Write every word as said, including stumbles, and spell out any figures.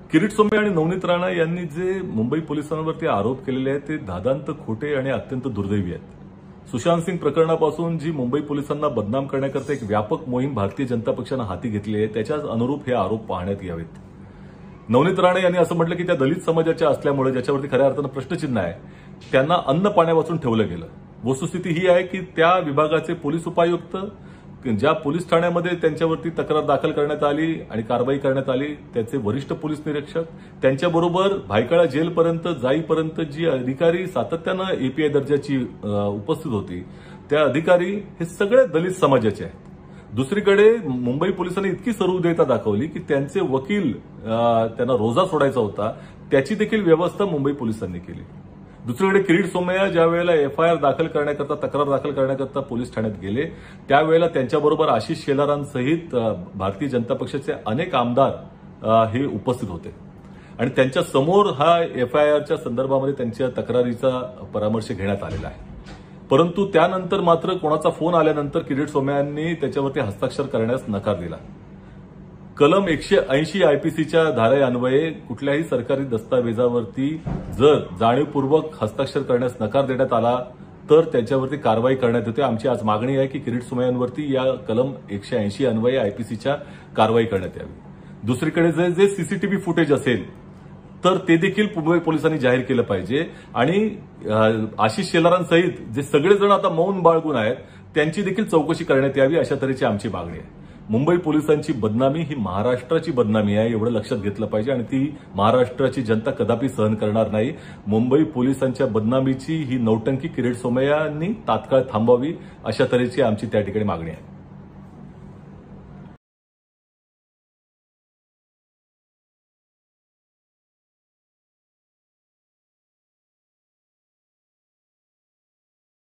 किरीट सोमय्या आणि नवनीत राणा यांनी जे मुंबई पोलिसांवरती आरोप केलेले आहेत ते दादांत खोटे आणि अत्यंत दुर्दैवी आहेत। सुशांत सिंग प्रकरणापासून जी मुंबई पोलिसांना बदनाम करण्याकरता एक व्यापक मोहीम भारतीय जनता पक्षानं हाती घेतली आहे त्याच्याच अनुरूप हे आरोप पाहण्यात यावेत। नवनीत राणा यांनी असं म्हटलं की त्या दलित समाजाच्या असल्यामुळे ज्याच्यावरती खऱ्या अर्थानं प्रश्नचिन्ह आहे त्यांना अन्न पाण्या वाचून ठेवलं गेलं। वस्तुस्थिती ही आहे की त्या विभागाचे पोलीस उपायुक्त ज्या पोलीस ठाण्यामध्ये त्यांच्यावरती तक्रार दाखल करण्यात आली आणि कारवाई करण्यात आली त्याचे वरिष्ठ पोलीस निरीक्षक त्यांच्याबरोबर भायखळा जेलपर्यंत जाईपर्यंत जी अधिकारी सातत्यानं एपीआय दर्जाची उपस्थित होती त्या अधिकारी हे सगळे दलित समाजाचे आहेत। दुसरीकडे मुंबई पोलिसांनी इतकी सहृदयता दाखवली की त्यांचे वकील त्यांना रोजा सोडायचा होता त्याची देखील व्यवस्था मुंबई पोलिसांनी केली। दुसरीकडे किरीट सोमय्या ज्या वेळेला एफआयआर दाखल करण्याकरता तक्रार दाखल करण्याकरता पोलीस ठाण्यात गेले त्यावेळेला त्यांच्याबरोबर आशिष शेलारांसहित भारतीय जनता पक्षाचे अनेक आमदार हे उपस्थित होते आणि त्यांच्या समोर हा एफआयआरच्या संदर्भामध्ये त्यांच्या तक्रारीचा परामर्श घेण्यात आलेला आहे। परंतु त्यानंतर मात्र कोणाचा फोन आल्यानंतर किरीट सोमय्यांनी त्याच्यावरती हस्ताक्षर करण्यास नकार दिला। कलम एकशे ऐंशी आयपीसीच्या धारेअन्वये कुठल्याही सरकारी दस्तावेजावरती जर जाणीवपूर्वक हस्ताक्षर करण्यास नकार देण्यात आला तर त्याच्यावरती कारवाई करण्यात येते। आमची आज मागणी आहे की किरीट सोमय्यांवरती या कलम एकशे ऐंशी अन्वये आयपीसीच्या कारवाई करण्यात यावी। दुसरीकडे जे जे सीसीटीव्ही फुटेज असेल तर ते देखील मुंबई पोलिसांनी जाहीर केलं पाहिजे आणि आशिष शेलारांसहित जे सगळेजण आता मौन बाळगून आहेत त्यांची देखील चौकशी करण्यात यावी अशा तऱ्हेची आमची मागणी आहे। मुंबई पोलिसांची बदनामी ही महाराष्ट्राची बदनामी आहे एवढं लक्षात घेतलं पाहिजे आणि ती महाराष्ट्राची जनता कदापि सहन करणार नाही। मुंबई पोलिसांच्या बदनामीची ही नौटंकी किरीट सोमय्यांनी तात्काळ थांबवावी अशा तऱ्हेची आमची त्या ठिकाणी मागणी आहे।